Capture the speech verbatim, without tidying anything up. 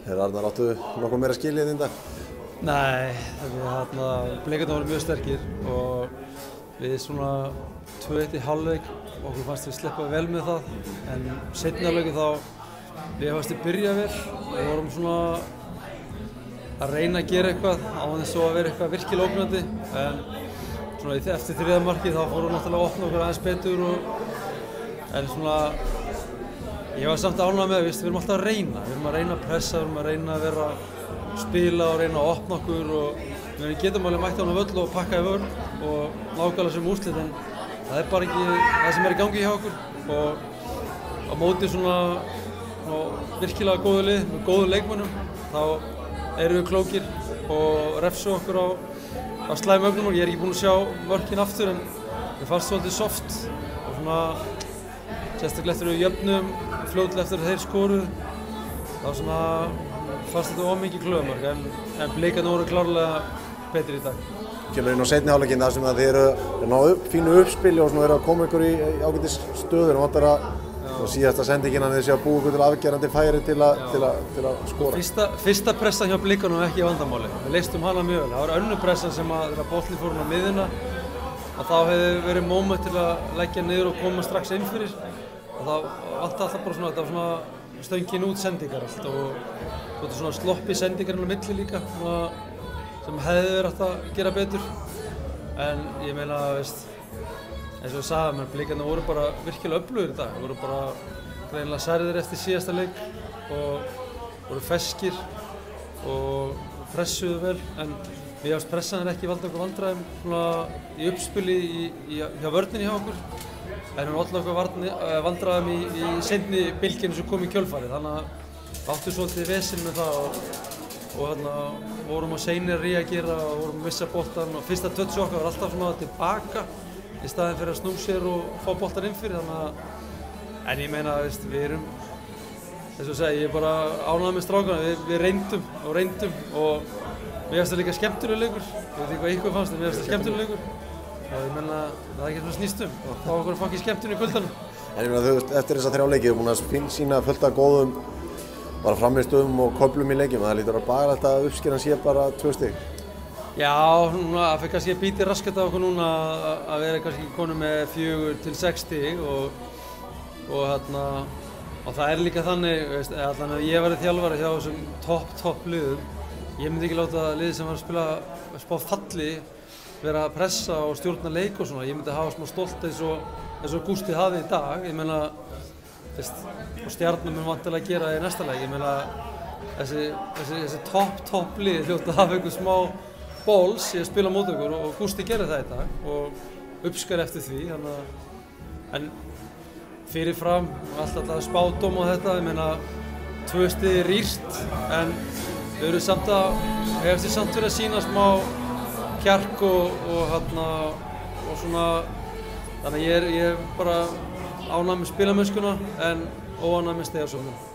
Hefur Arnar áttu nokkuð meira skilið í dag? Nei, hérna, Blikarnir voru mjög sterkir og við svona tvö eitt í hálfleik og okkur fannst við sleppa vel með það, en seinni hálfleikin þá við fannst við byrja vel og við vorum svona að reyna að gera eitthvað á þess að vera eitthvað virkilega ógnandi, en svona eftir þriðja markið þá fórum við náttúrulega að opna okkur aðeins betur og, en svona ég var samt ánægður með, við erum alltaf að reyna, við erum að reyna að pressa, við erum að reyna að vera spila og reyna að opna okkur og við getum alveg mætt á hana völl og pakka í vörn og nákvæmlega sem úrslit, en það er bara ekki það sem er í gangi hjá okkur og á móti svona, svona virkilega góðu lið með góðu leikmönnum þá erum við klókir og refsu okkur á, á slæm ögnum og ég er ekki búinn að sjá mörkin aftur, en við fannst svolítið soft og svona sérstaklega eftir við jöfnum fljótlega eftir að þeir skoruð þá svona fannst þetta ómikið klöðumörk, en, en Blikarnir voru klárlega betri í dag. Kemur inn á seinni hálfleikinn þar sem að þið eru að ná upp, fínu uppspili og svona eru að koma ykkur í, í ágætis stöður og vantar að síðasta sendingin að þið séu að búa ykkur til afgerandi færi til, a, til, a, til að skora. Fyrsta, fyrsta pressan hjá Blikarnum var ekki vandamáli, við leystum hana mjög vel. Það var önnur pressan sem að þegar boltinn fór á miðjuna og þá hefði verið moment til að leggja niður og koma strax inn fyrir og það allt alltaf bara svona, þetta var svona stöngin út sendingar allt og þetta svona sloppi sendingar inn á milli líka sem hefði verið hægt að gera betur, en ég meina, veist, eins og ég sagði, menn Blikarnir voru bara virkilega öflugir í dag, voru bara greinilega særðir eftir síðasta leik og voru feskir og pressuðu vel, en við ást pressan er ekki valda okkur vandræðum svona í uppspili í, í, hjá vörninni hjá okkur, en hún olli okkur vandræðum í, í seinni bylgjunni sem kom í kjölfarið, þannig að áttu svolítið vesinn með það og, og hérna vorum á seinir að reagera og vorum að missa boltan og fyrsta touch okkar var alltaf svona tilbaka í staðinn fyrir að snúa sér og fá boltan inn fyrir, þannig að en ég meina, veist, við erum þess að segja, ég er bara ánægður með strákana, við, við reyndum og reyndum og mér finnst það líka skemmtilegur leikur, ég veit ekki hvað ykkur fannst, en mér finnst það skemmtilegur leikur og ég meina, það er ekki svona snýstum og fá okkur að fá ekki skemmtun í kvöldanum. En ég meina, þú veist, eftir þessa þrjá leiki, þú er búin að sýna fullt af góðum bara frammistöðum og köflum í leikjum, það lítur að bagalegt að uppskeran sé bara tvö stig. Já, núna, það fyrir kannski að bíti raskat af okkur núna að vera kannski konum með fjögur til sex stig og, og hérna, og það er líka þannig, veist, að ég væri þjálfari hjá þessum topp, topp liðum, ég myndi ekki láta liðið sem var að spila spá falli vera að pressa og stjórna leik og svona, ég myndi hafa smá stolt eins og, eins og Gústi hafði í dag, ég meina, veist, og Stjarnan mun vantilega að gera það í næsta leik, ég meina, þessi, þessi, þessi topp, topp lið hljóta að hafa einhver smá bóls í að spila mót okkur og Gústi gerði það í dag og uppskar eftir því, þannig að en fyrirfram, alltaf spádóm á þetta, ég meina, tvö stig rýrt, en við erum samt að, hefur því samt verið að sýna smá kjark og, og hérna, og svona, þannig að ég er, ég er bara ánægður með spilamennskuna en óánægður með stigasöfnun.